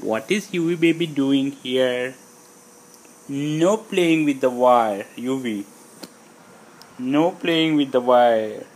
What is UV baby doing here? No playing with the wire, UV. No playing with the wire.